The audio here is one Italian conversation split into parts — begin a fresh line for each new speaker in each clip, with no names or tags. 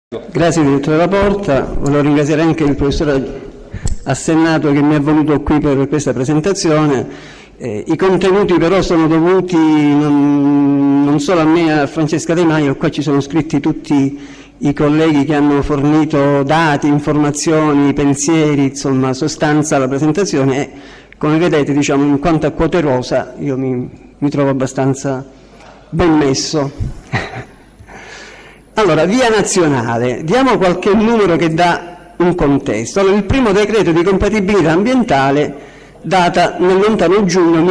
Grazie direttore Laporta, volevo ringraziare anche il professore Assennato che mi ha voluto qui per questa presentazione. I contenuti però sono dovuti non solo a me e a Francesca De Maio, qua ci sono scritti tutti i colleghi che hanno fornito dati, informazioni, pensieri, insomma sostanza alla presentazione e come vedete diciamo in quanto a quote rosa io mi trovo abbastanza ben messo. Allora, via nazionale, diamo qualche numero che dà un contesto. Allora, il primo decreto di compatibilità ambientale data nel lontano giugno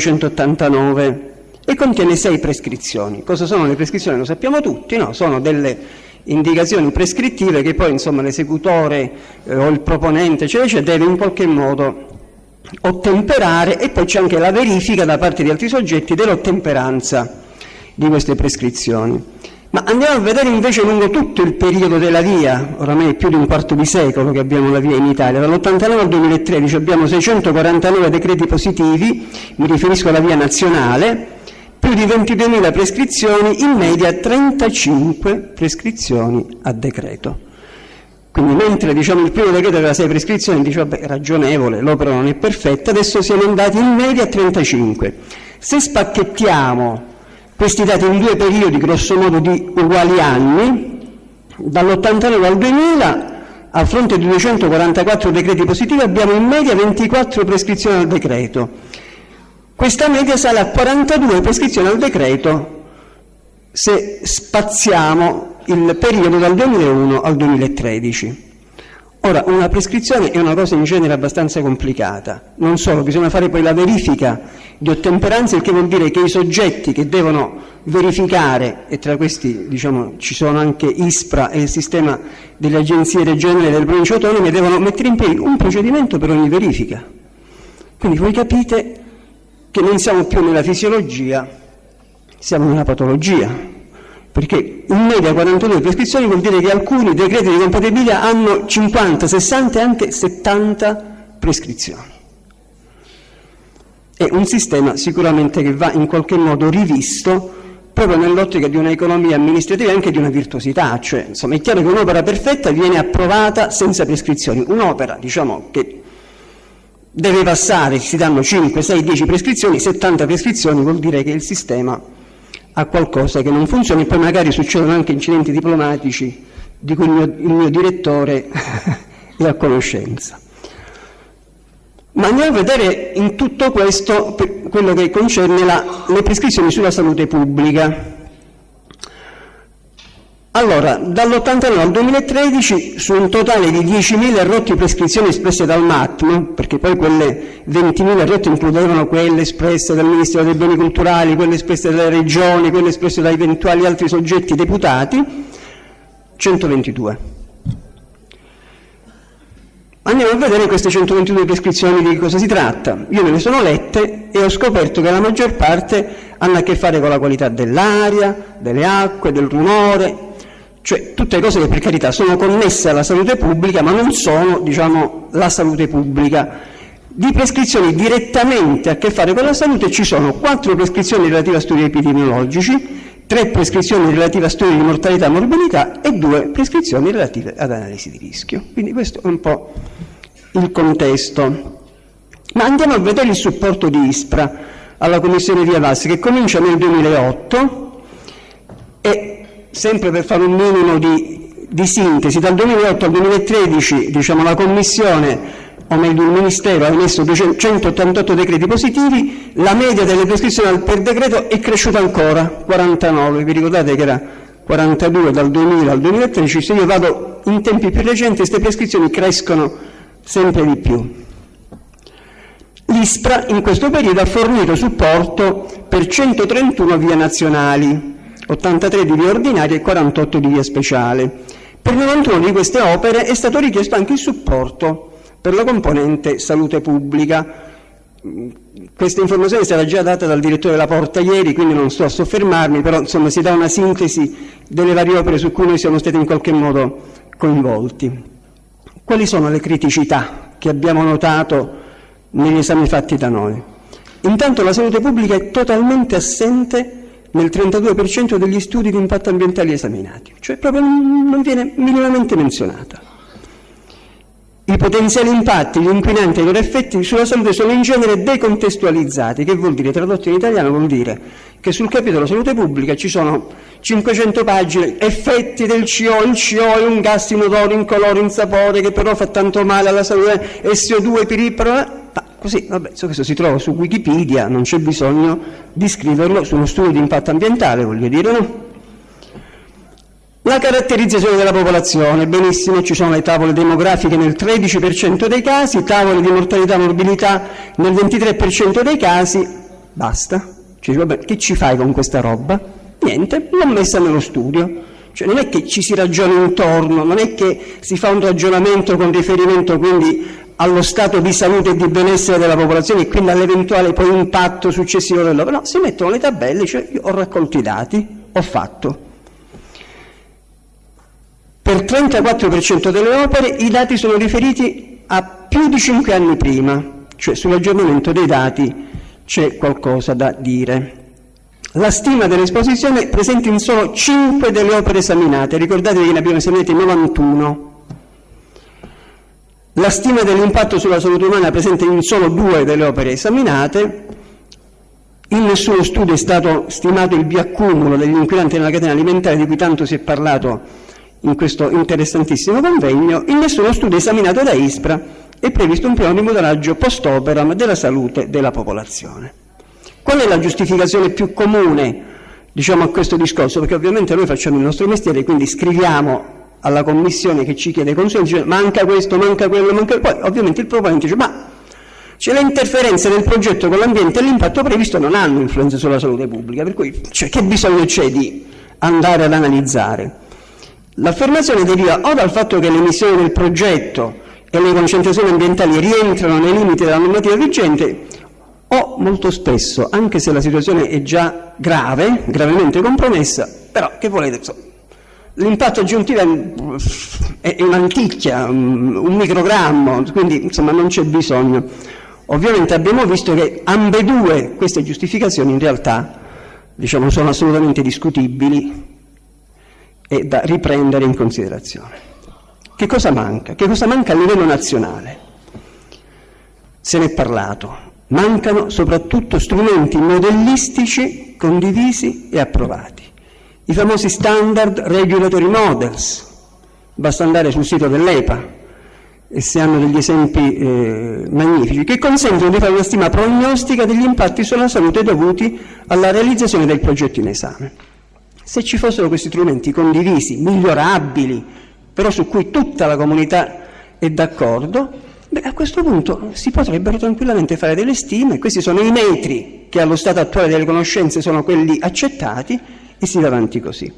1989 e contiene 6 prescrizioni. Cosa sono le prescrizioni? Lo sappiamo tutti, no? Sono delle indicazioni prescrittive che poi insomma l'esecutore o il proponente eccetera, deve in qualche modo ottemperare e poi c'è anche la verifica da parte di altri soggetti dell'ottemperanza di queste prescrizioni. Ma andiamo a vedere invece lungo tutto il periodo della via, oramai è più di un quarto di secolo che abbiamo la via in Italia, dall'89 al 2013 abbiamo 649 decreti positivi, mi riferisco alla via nazionale, più di 22.000 prescrizioni, in media 35 prescrizioni a decreto. Quindi mentre diciamo, il primo decreto aveva 6 prescrizioni, dice vabbè ragionevole, l'opera non è perfetta, adesso siamo andati in media a 35. Se spacchettiamo questi dati in 2 periodi grosso modo di uguali anni, dall'89 al 2000, a fronte di 244 decreti positivi abbiamo in media 24 prescrizioni al decreto. Questa media sale a 42 prescrizioni al decreto se spaziamo il periodo dal 2001 al 2013. Ora, una prescrizione è una cosa in genere abbastanza complicata, non solo, bisogna fare poi la verifica di ottemperanza, il che vuol dire che i soggetti che devono verificare, e tra questi diciamo, ci sono anche ISPRA e il sistema delle agenzie regionali e delle province autonome, devono mettere in piedi un procedimento per ogni verifica. Quindi voi capite che non siamo più nella fisiologia, siamo nella patologia. Perché in media 42 prescrizioni vuol dire che alcuni decreti di compatibilità hanno 50, 60 e anche 70 prescrizioni. È un sistema sicuramente che va in qualche modo rivisto proprio nell'ottica di un'economia amministrativa e anche di una virtuosità, cioè insomma è chiaro che un'opera perfetta viene approvata senza prescrizioni, un'opera diciamo che deve passare, si danno 5, 6, 10 prescrizioni, 70 prescrizioni vuol dire che il sistema a qualcosa che non funziona e poi magari succedono anche incidenti diplomatici di cui il mio direttore è a conoscenza. Ma andiamo a vedere in tutto questo per quello che concerne le prescrizioni sulla salute pubblica. Allora, dall'89 al 2013 su un totale di 10.000 rotte prescrizioni espresse dal MATM, perché poi quelle 20.000 rotte includevano quelle espresse dal Ministero dei Beni Culturali, quelle espresse dalle regioni, quelle espresse da eventuali altri soggetti deputati, 122. Andiamo a vedere queste 122 prescrizioni di cosa si tratta. Io me le sono lette e ho scoperto che la maggior parte hanno a che fare con la qualità dell'aria, delle acque, del rumore, cioè tutte cose che per carità sono connesse alla salute pubblica ma non sono diciamo la salute pubblica. Di prescrizioni direttamente a che fare con la salute ci sono 4 prescrizioni relative a studi epidemiologici, 3 prescrizioni relative a studi di mortalità e morbidità e 2 prescrizioni relative ad analisi di rischio. Quindi questo è un po' il contesto. Ma andiamo a vedere il supporto di ISPRA alla Commissione Via VAS che comincia nel 2008 e sempre per fare un minimo di sintesi, dal 2008 al 2013 diciamo, la Commissione, o meglio il Ministero, ha emesso 188 decreti positivi, la media delle prescrizioni per decreto è cresciuta ancora, 49, vi ricordate che era 42 dal 2000 al 2013, se io vado in tempi più recenti queste prescrizioni crescono sempre di più. L'ISPRA in questo periodo ha fornito supporto per 131 vie nazionali, 83 di via ordinaria e 48 di via speciale. Per 91 di queste opere è stato richiesto anche il supporto per la componente salute pubblica. Questa informazione è stata già data dal direttore Laporta ieri, quindi non sto a soffermarmi, però insomma si dà una sintesi delle varie opere su cui noi siamo stati in qualche modo coinvolti. Quali sono le criticità che abbiamo notato negli esami fatti da noi? Intanto la salute pubblica è totalmente assente nel 32% degli studi di impatto ambientale esaminati, cioè proprio non viene minimamente menzionata. I potenziali impatti, gli inquinanti e i loro effetti sulla salute sono in genere decontestualizzati, che vuol dire, tradotto in italiano, vuol dire che sul capitolo salute pubblica ci sono 500 pagine, effetti del CO, il CO è un gas inodore, incolore, insapore, che però fa tanto male alla salute, SO2, piriparo, così, vabbè, questo si trova su Wikipedia, non c'è bisogno di scriverlo su uno studio di impatto ambientale, voglio dire, no? La caratterizzazione della popolazione, benissimo, ci sono le tavole demografiche nel 13% dei casi, tavole di mortalità e morbidità nel 23% dei casi, basta. Cioè, vabbè, che ci fai con questa roba? Niente, l'ho messa nello studio. Cioè, non è che ci si ragiona intorno, non è che si fa un ragionamento con riferimento quindi allo stato di salute e di benessere della popolazione e quindi all'eventuale poi impatto successivo dell'opera. No, si mettono le tabelle, cioè io ho raccolto i dati, ho fatto. Per il 34% delle opere i dati sono riferiti a più di 5 anni prima, cioè sull'aggiornamento dei dati c'è qualcosa da dire. La stima dell'esposizione presente in solo 5 delle opere esaminate, ricordatevi che ne abbiamo esaminate 91. La stima dell'impatto sulla salute umana presente in solo 2 delle opere esaminate. In nessuno studio è stato stimato il bioaccumulo degli inquinanti nella catena alimentare di cui tanto si è parlato in questo interessantissimo convegno. In nessuno studio esaminato da ISPRA è previsto un piano di monitoraggio post-operam della salute della popolazione. Qual è la giustificazione più comune, diciamo, a questo discorso? Perché ovviamente noi facciamo il nostro mestiere, quindi scriviamo alla commissione che ci chiede consuelo, dice manca questo, manca quello, manca... Poi ovviamente il proponente dice ma c'è le interferenze del progetto con l'ambiente e l'impatto previsto non hanno influenza sulla salute pubblica, per cui cioè, che bisogno c'è di andare ad analizzare? L'affermazione deriva o dal fatto che le emissioni del progetto e le concentrazioni ambientali rientrano nei limiti della normativa vigente, o molto spesso, anche se la situazione è già grave, gravemente compromessa, però che volete, l'impatto aggiuntivo è un'anticchia, un microgrammo, quindi insomma non c'è bisogno. Ovviamente abbiamo visto che ambedue queste giustificazioni in realtà, diciamo, sono assolutamente discutibili e da riprendere in considerazione. Che cosa manca? Che cosa manca a livello nazionale? Se ne è parlato. Mancano soprattutto strumenti modellistici condivisi e approvati. I famosi standard regulatory models. Basta andare sul sito dell'EPA e si hanno degli esempi magnifici che consentono di fare una stima prognostica degli impatti sulla salute dovuti alla realizzazione del progetto in esame. Se ci fossero questi strumenti condivisi, migliorabili, però su cui tutta la comunità è d'accordo, a questo punto si potrebbero tranquillamente fare delle stime, questi sono i metri che allo stato attuale delle conoscenze sono quelli accettati e si va avanti così.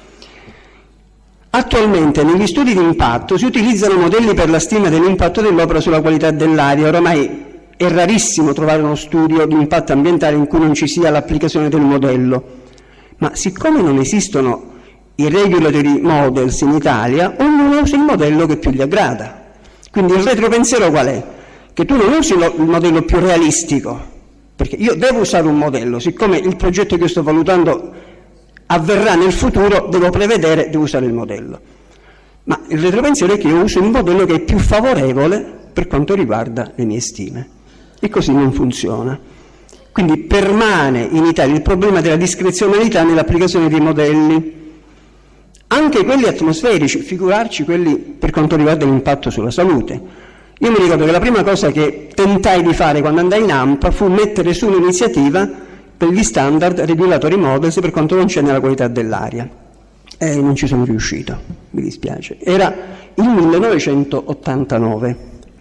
Attualmente negli studi di impatto si utilizzano modelli per la stima dell'impatto dell'opera sulla qualità dell'aria. Oramai è rarissimo trovare uno studio di impatto ambientale in cui non ci sia l'applicazione del modello. Ma siccome non esistono i regulatory models in Italia, ognuno usa il modello che più gli aggrada. Quindi il retropensiero qual è? Che tu non usi il modello più realistico, perché io devo usare un modello, siccome il progetto che io sto valutando avverrà nel futuro, devo prevedere, devo usare il modello. Ma il retropensiero è che io uso il modello che è più favorevole per quanto riguarda le mie stime. E così non funziona. Quindi permane in Italia il problema della discrezionalità nell'applicazione dei modelli, anche quelli atmosferici, figurarci quelli per quanto riguarda l'impatto sulla salute. Io mi ricordo che la prima cosa che tentai di fare quando andai in AMPA fu mettere su un'iniziativa per gli standard regulatory models per quanto concerne la qualità dell'aria. E non ci sono riuscito, mi dispiace. Era il 1989.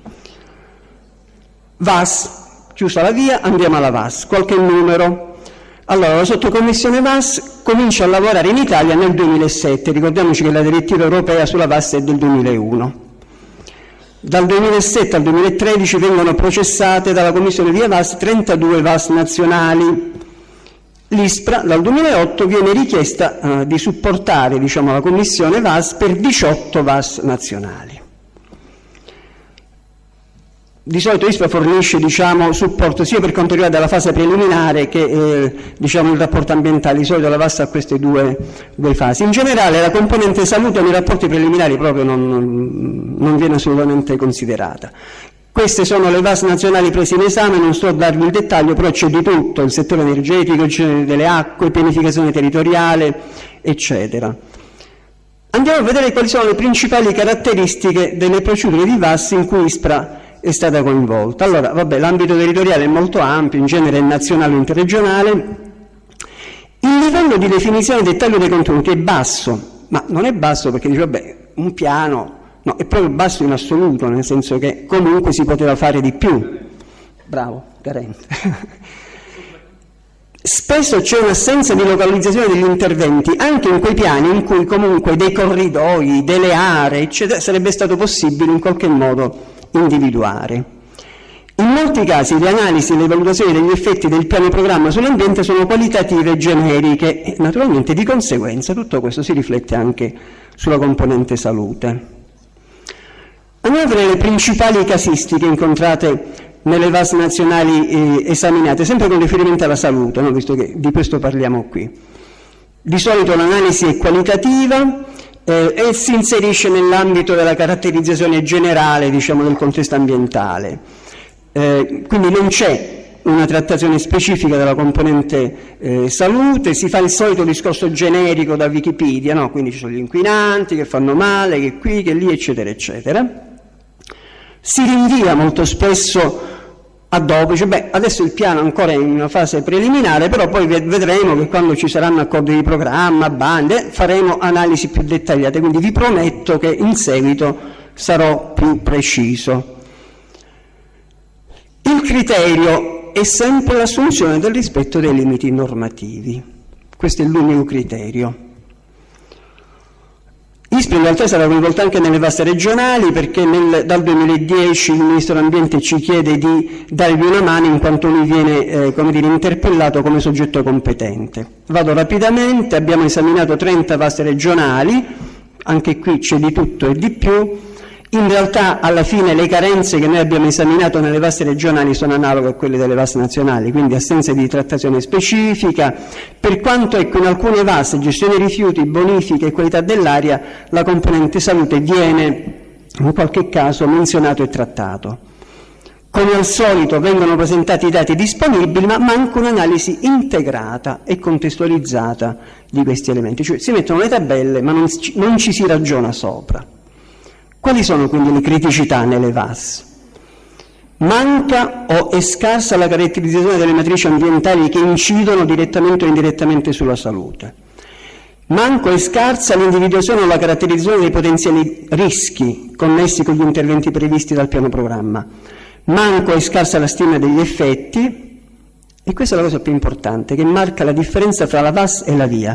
VAS. Chiusa la via, andiamo alla VAS, qualche numero. Allora, la sottocommissione VAS comincia a lavorare in Italia nel 2007, ricordiamoci che la direttiva europea sulla VAS è del 2001. Dal 2007 al 2013 vengono processate dalla Commissione via VAS 32 VAS nazionali. L'ISPRA dal 2008 viene richiesta di supportare, diciamo, la Commissione VAS per 18 VAS nazionali. Di solito ISPRA fornisce, diciamo, supporto sia per quanto riguarda la fase preliminare che diciamo, il rapporto ambientale. Di solito la VAS ha queste due fasi. In generale la componente salute nei rapporti preliminari proprio non viene assolutamente considerata. Queste sono le VAS nazionali prese in esame, non sto a darvi il dettaglio, però c'è di tutto: il settore energetico, il genere delle acque, pianificazione territoriale, eccetera. Andiamo a vedere quali sono le principali caratteristiche delle procedure di VAS in cui ISPRA è stata coinvolta. Allora, vabbè, l'ambito territoriale è molto ampio, in genere è nazionale o interregionale. Il livello di definizione e dettaglio dei contenuti è basso, ma non è basso perché dice, vabbè, un piano, no, è proprio basso in assoluto, nel senso che comunque si poteva fare di più. Bravo, carente. Spesso c'è un'assenza di localizzazione degli interventi, anche in quei piani in cui comunque dei corridoi, delle aree, eccetera, sarebbe stato possibile in qualche modo individuare. In molti casi le analisi e le valutazioni degli effetti del piano programma sull'ambiente sono qualitative e generiche e naturalmente di conseguenza tutto questo si riflette anche sulla componente salute. Andiamo a vedere le principali casistiche incontrate nelle VAS nazionali esaminate, sempre con riferimento alla salute, no? Visto che di questo parliamo qui. Di solito l'analisi è qualitativa e si inserisce nell'ambito della caratterizzazione generale, diciamo, del contesto ambientale. Quindi non c'è una trattazione specifica della componente salute, si fa il solito discorso generico da Wikipedia, no? Quindi ci sono gli inquinanti che fanno male, che qui, che lì, eccetera, eccetera. Si rinvia molto spesso a dopo, dice, beh, adesso il piano ancora è in una fase preliminare, però poi vedremo che quando ci saranno accordi di programma, bande, faremo analisi più dettagliate, quindi vi prometto che in seguito sarò più preciso. Il criterio è sempre l'assunzione del rispetto dei limiti normativi, questo è l'unico criterio. ISPRA in realtà sarà coinvolta anche nelle VAS regionali perché dal 2010 il Ministro dell'Ambiente ci chiede di dargli una mano in quanto lui viene come dire, interpellato come soggetto competente. Vado rapidamente, abbiamo esaminato 30 VAS regionali, anche qui c'è di tutto e di più. In realtà alla fine le carenze che noi abbiamo esaminato nelle VAS regionali sono analoghe a quelle delle VAS nazionali, quindi assenza di trattazione specifica, per quanto ecco in alcune VAS, gestione rifiuti, bonifiche e qualità dell'aria, la componente salute viene in qualche caso menzionato e trattato. Come al solito vengono presentati i dati disponibili, ma manca un'analisi integrata e contestualizzata di questi elementi, cioè si mettono le tabelle ma non ci si ragiona sopra. Quali sono quindi le criticità nelle VAS? Manca o è scarsa la caratterizzazione delle matrici ambientali che incidono direttamente o indirettamente sulla salute. Manco è scarsa l'individuazione o la caratterizzazione dei potenziali rischi connessi con gli interventi previsti dal piano programma. Manco è scarsa la stima degli effetti, e questa è la cosa più importante, che marca la differenza fra la VAS e la VIA.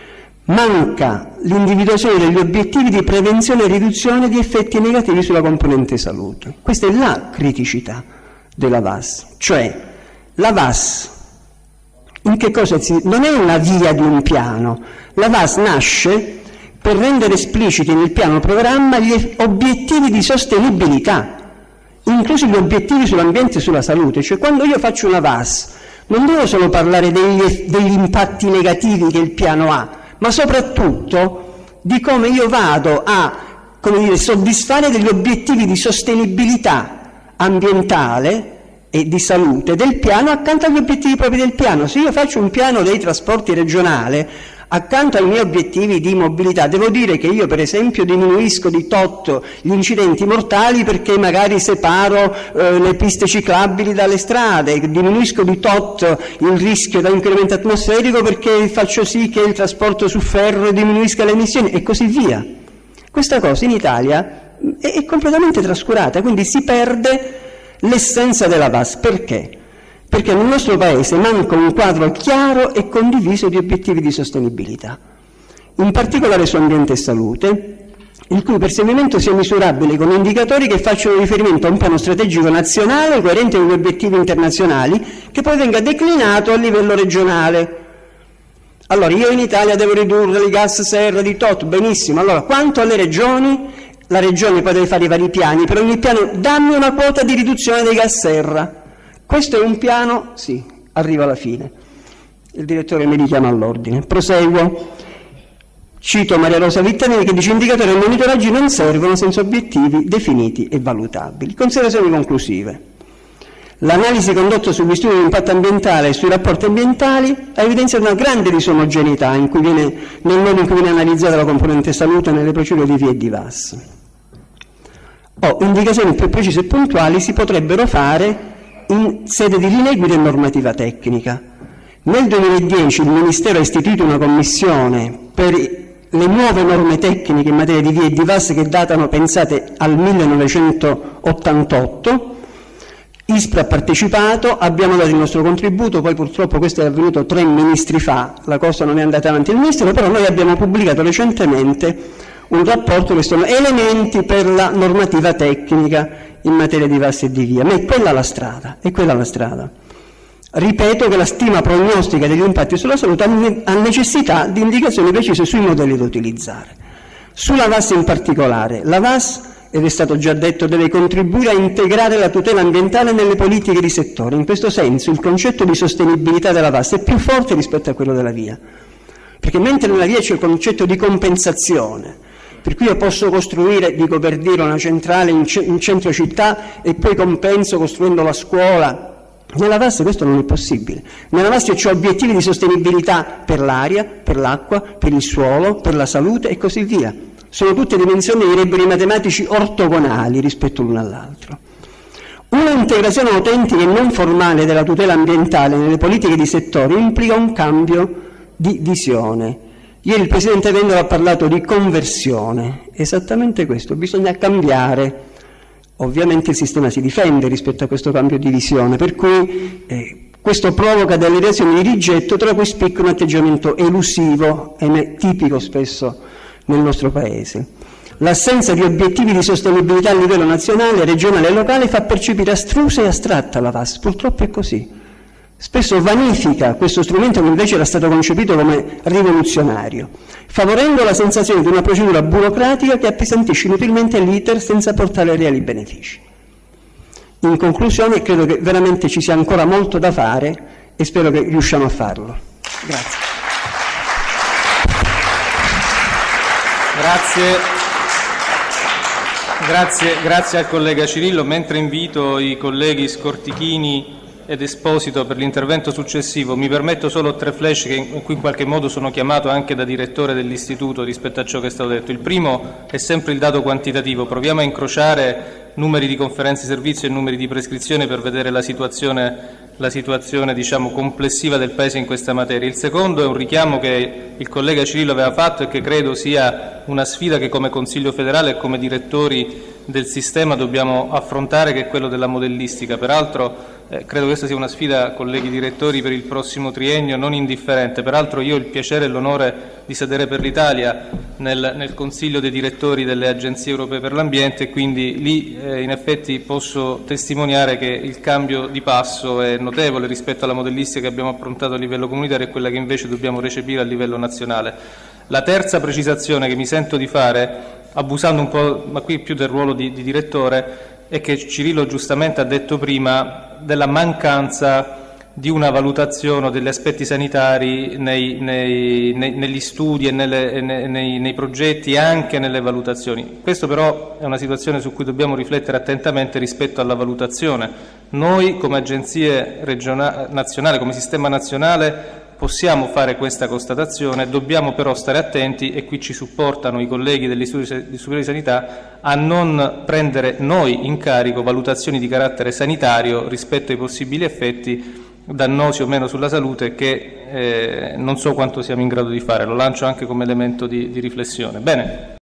Manca l'individuazione degli obiettivi di prevenzione e riduzione di effetti negativi sulla componente salute. Questa è la criticità della VAS, cioè la VAS in che cosa non è una via di un piano, la VAS nasce per rendere espliciti nel piano programma gli obiettivi di sostenibilità, inclusi gli obiettivi sull'ambiente e sulla salute, cioè quando io faccio una VAS non devo solo parlare degli impatti negativi che il piano ha, ma soprattutto di come io vado a soddisfare degli obiettivi di sostenibilità ambientale e di salute del piano accanto agli obiettivi propri del piano. Se io faccio un piano dei trasporti regionale, accanto ai miei obiettivi di mobilità, devo dire che io per esempio diminuisco di tot gli incidenti mortali perché magari separo le piste ciclabili dalle strade, diminuisco di tot il rischio da inquinamento atmosferico perché faccio sì che il trasporto su ferro diminuisca le emissioni e così via. Questa cosa in Italia è completamente trascurata, quindi si perde l'essenza della VAS. Perché? Perché nel nostro Paese manca un quadro chiaro e condiviso di obiettivi di sostenibilità, in particolare su ambiente e salute, il cui perseguimento sia misurabile con indicatori che facciano riferimento a un piano strategico nazionale coerente con gli obiettivi internazionali, che poi venga declinato a livello regionale. Allora, io in Italia devo ridurre i gas serra di tot, benissimo, allora quanto alle regioni? la Regione poi deve fare i vari piani, per ogni piano dammi una quota di riduzione dei gas serra. Questo è un piano? Sì, arriva alla fine. Il direttore mi richiama all'ordine. Proseguo. Cito Maria Rosa Vittanelli che dice: indicatori e monitoraggi non servono senza obiettivi definiti e valutabili. Considerazioni conclusive. L'analisi condotta sugli studi di impatto ambientale e sui rapporti ambientali ha evidenziato una grande disomogeneità nel modo in cui viene analizzata la componente salute nelle procedure di VIA e di VAS. Indicazioni più precise e puntuali si potrebbero fare in sede di linee guida e normativa tecnica. Nel 2010 il Ministero ha istituito una commissione per le nuove norme tecniche in materia di VIA e di VAS che datano, pensate, al 1988. ISPRA ha partecipato, abbiamo dato il nostro contributo, poi purtroppo questo è avvenuto 3 ministri fa, la cosa non è andata avanti il Ministero, però noi abbiamo pubblicato recentemente un rapporto che sono elementi per la normativa tecnica in materia di VAS e di VIA, ma è quella la strada, è quella la strada. Ripeto che la stima prognostica degli impatti sulla salute ha necessità di indicazioni precise sui modelli da utilizzare. Sulla VAS in particolare, la VAS, ed è stato già detto, deve contribuire a integrare la tutela ambientale nelle politiche di settore. In questo senso il concetto di sostenibilità della VAS è più forte rispetto a quello della VIA, perché mentre nella VIA c'è il concetto di compensazione, per cui io posso costruire, dico per dire, una centrale in centro città e poi compenso costruendo la scuola. Nella VAS questo non è possibile. Nella VAS c'è obiettivi di sostenibilità per l'aria, per l'acqua, per il suolo, per la salute e così via. Sono tutte dimensioni, direbbero i matematici, ortogonali rispetto l'uno all'altro. Una integrazione autentica e non formale della tutela ambientale nelle politiche di settore implica un cambio di visione. Ieri il Presidente Vendola ha parlato di conversione, esattamente questo, bisogna cambiare. Ovviamente il sistema si difende rispetto a questo cambio di visione, per cui questo provoca delle reazioni di rigetto, tra cui spicca un atteggiamento elusivo, tipico spesso nel nostro Paese. L'assenza di obiettivi di sostenibilità a livello nazionale, regionale e locale fa percepire astrusa e astratta la VAS, purtroppo è così. Spesso vanifica questo strumento che invece era stato concepito come rivoluzionario, favorendo la sensazione di una procedura burocratica che appesantisce inutilmente l'iter senza portare reali benefici. In conclusione, credo che veramente ci sia ancora molto da fare e spero che riusciamo a farlo. Grazie.
Grazie al collega Cirillo. Mentre invito i colleghi Scortichini ed Esposito per l'intervento successivo, mi permetto solo 3 flash in cui in qualche modo sono chiamato anche da direttore dell'istituto rispetto a ciò che è stato detto. Il primo è sempre il dato quantitativo, proviamo a incrociare numeri di conferenze servizio e numeri di prescrizione per vedere la situazione diciamo complessiva del Paese in questa materia. Il secondo è un richiamo che il collega Cirillo aveva fatto e che credo sia una sfida che come Consiglio federale e come direttori del sistema dobbiamo affrontare, che è quello della modellistica. Peraltro credo questa sia una sfida, colleghi direttori, per il prossimo triennio non indifferente. Peraltro io ho il piacere e l'onore di sedere per l'Italia nel Consiglio dei direttori delle agenzie europee per l'ambiente e quindi lì in effetti posso testimoniare che il cambio di passo è notevole rispetto alla modellistica che abbiamo approntato a livello comunitario e quella che invece dobbiamo recepire a livello nazionale. La terza precisazione che mi sento di fare, abusando un po', ma qui più del ruolo di direttore, è che Cirillo giustamente ha detto prima della mancanza di una valutazione degli aspetti sanitari negli studi e nei progetti e anche nelle valutazioni. Questo però è una situazione su cui dobbiamo riflettere attentamente rispetto alla valutazione. Noi come agenzie nazionali, come sistema nazionale, possiamo fare questa constatazione, dobbiamo però stare attenti, e qui ci supportano i colleghi degli studi superiori di sanità, a non prendere noi in carico valutazioni di carattere sanitario rispetto ai possibili effetti dannosi o meno sulla salute che non so quanto siamo in grado di fare. Lo lancio anche come elemento di riflessione. Bene.